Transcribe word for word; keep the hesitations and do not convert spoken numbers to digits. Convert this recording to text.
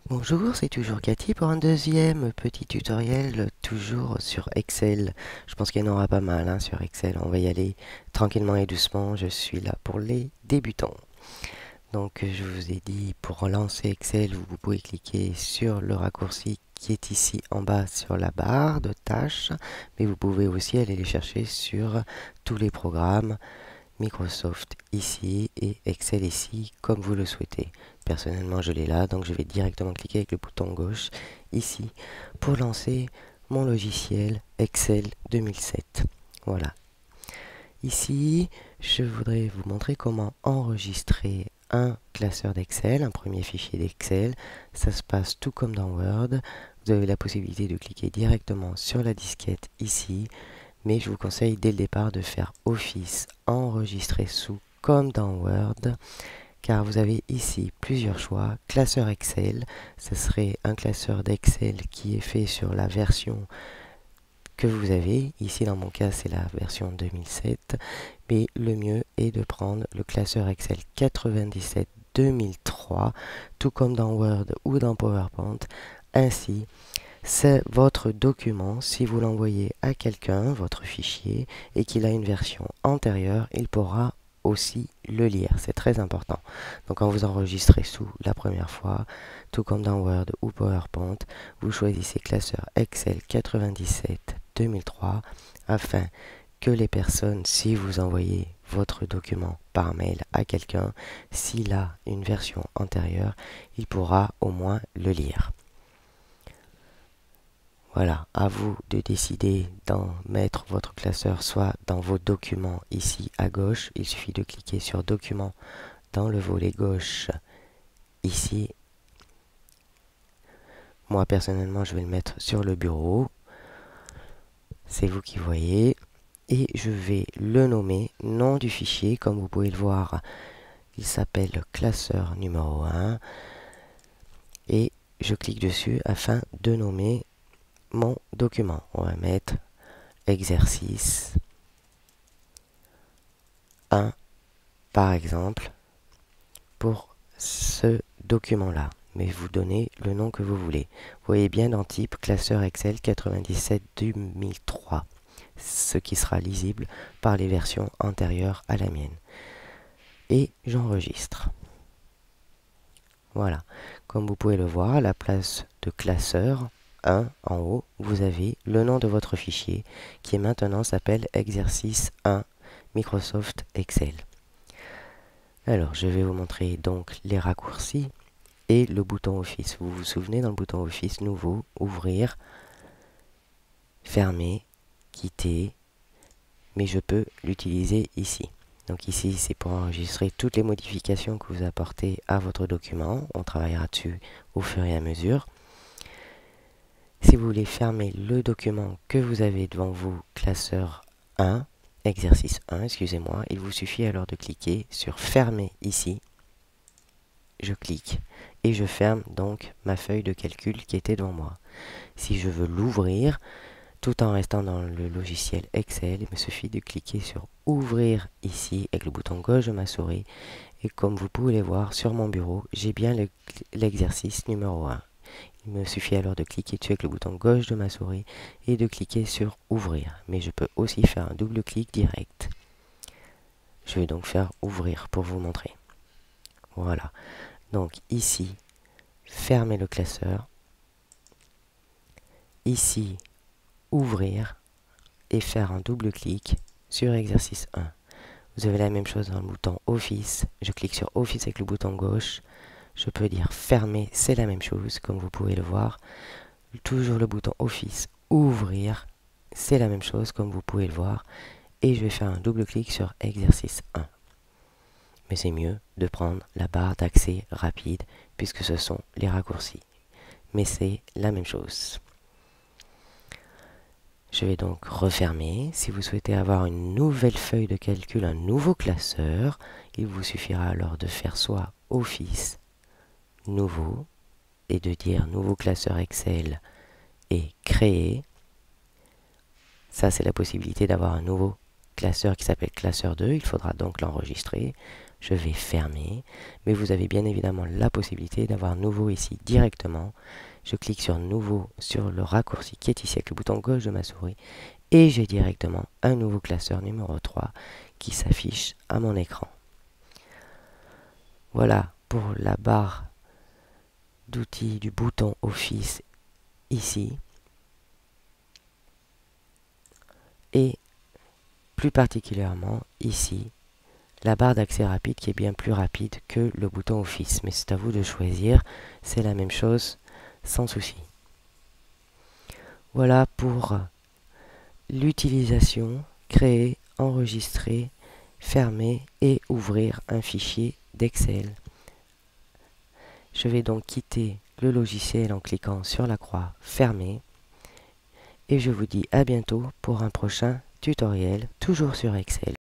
Bonjour, c'est toujours Cathy pour un deuxième petit tutoriel, toujours sur Excel. Je pense qu'il y en aura pas mal hein, sur Excel. On va y aller tranquillement et doucement. Je suis là pour les débutants. Donc, je vous ai dit, pour lancer Excel, vous pouvez cliquer sur le raccourci qui est ici en bas sur la barre de tâches. Mais vous pouvez aussi aller les chercher sur tous les programmes. Microsoft ici et Excel ici, comme vous le souhaitez. Personnellement, je l'ai là, donc je vais directement cliquer avec le bouton gauche ici pour lancer mon logiciel Excel deux mille sept. Voilà. Ici, je voudrais vous montrer comment enregistrer un classeur d'Excel, un premier fichier d'Excel. Ça se passe tout comme dans Word. Vous avez la possibilité de cliquer directement sur la disquette ici, mais je vous conseille dès le départ de faire Office enregistrer sous comme dans Word, car vous avez ici plusieurs choix. Classeur Excel, ce serait un classeur d'Excel qui est fait sur la version que vous avez. Ici dans mon cas c'est la version deux mille sept, mais le mieux est de prendre le classeur Excel quatre-vingt-dix-sept deux mille trois, tout comme dans Word ou dans PowerPoint. Ainsi, c'est votre document. Si vous l'envoyez à quelqu'un, votre fichier, et qu'il a une version antérieure, il pourra aussi le lire. C'est très important. Donc quand vous enregistrez sous la première fois, tout comme dans Word ou PowerPoint, vous choisissez classeur Excel quatre-vingt-dix-sept deux mille trois afin que les personnes, si vous envoyez votre document par mail à quelqu'un, s'il a une version antérieure, il pourra au moins le lire. Voilà, à vous de décider d'en mettre votre classeur soit dans vos documents ici à gauche. Il suffit de cliquer sur Documents dans le volet gauche ici. Moi personnellement, je vais le mettre sur le bureau. C'est vous qui voyez. Et je vais le nommer nom du fichier. Comme vous pouvez le voir, il s'appelle classeur numéro un. Et je clique dessus afin de nommer mon document. On va mettre exercice un par exemple pour ce document-là. Mais vous donnez le nom que vous voulez. Vous voyez bien dans type classeur Excel quatre-vingt-dix-sept deux mille trois, ce qui sera lisible par les versions antérieures à la mienne. Et j'enregistre. Voilà. Comme vous pouvez le voir, à la place de classeur un en haut, vous avez le nom de votre fichier qui maintenant s'appelle exercice un Microsoft Excel. Alors, je vais vous montrer donc les raccourcis et le bouton Office. Vous vous souvenez, dans le bouton Office, nouveau, ouvrir, fermer, quitter, mais je peux l'utiliser ici. Donc ici, c'est pour enregistrer toutes les modifications que vous apportez à votre document. On travaillera dessus au fur et à mesure. Si vous voulez fermer le document que vous avez devant vous, classeur un, exercice un, excusez-moi, il vous suffit alors de cliquer sur Fermer ici. Je clique et je ferme donc ma feuille de calcul qui était devant moi. Si je veux l'ouvrir, tout en restant dans le logiciel Excel, il me suffit de cliquer sur Ouvrir ici avec le bouton gauche de ma souris. Et comme vous pouvez le voir sur mon bureau, j'ai bien l'exercice numéro un. Il me suffit alors de cliquer dessus avec le bouton gauche de ma souris et de cliquer sur Ouvrir. Mais je peux aussi faire un double clic direct. Je vais donc faire Ouvrir pour vous montrer. Voilà. Donc ici, fermer le classeur. Ici, ouvrir et faire un double clic sur exercice un. Vous avez la même chose dans le bouton Office. Je clique sur Office avec le bouton gauche. Je peux dire fermer, c'est la même chose, comme vous pouvez le voir. Toujours le bouton Office, ouvrir, c'est la même chose, comme vous pouvez le voir. Et je vais faire un double clic sur exercice un. Mais c'est mieux de prendre la barre d'accès rapide, puisque ce sont les raccourcis. Mais c'est la même chose. Je vais donc refermer. Si vous souhaitez avoir une nouvelle feuille de calcul, un nouveau classeur, il vous suffira alors de faire soit Office, Nouveau, et de dire Nouveau classeur Excel et Créer. Ça, c'est la possibilité d'avoir un nouveau classeur qui s'appelle classeur deux. Il faudra donc l'enregistrer. je vais fermer, mais vous avez bien évidemment la possibilité d'avoir nouveau ici directement. Je clique sur nouveau sur le raccourci qui est ici avec le bouton gauche de ma souris et j'ai directement un nouveau classeur numéro trois qui s'affiche à mon écran. Voilà pour la barre d'outils du bouton Office ici. Et plus particulièrement ici, la barre d'accès rapide qui est bien plus rapide que le bouton Office. Mais c'est à vous de choisir, c'est la même chose sans souci. Voilà pour l'utilisation, créer, enregistrer, fermer et ouvrir un fichier d'Excel. Je vais donc quitter le logiciel en cliquant sur la croix fermer et je vous dis à bientôt pour un prochain tutoriel, toujours sur Excel.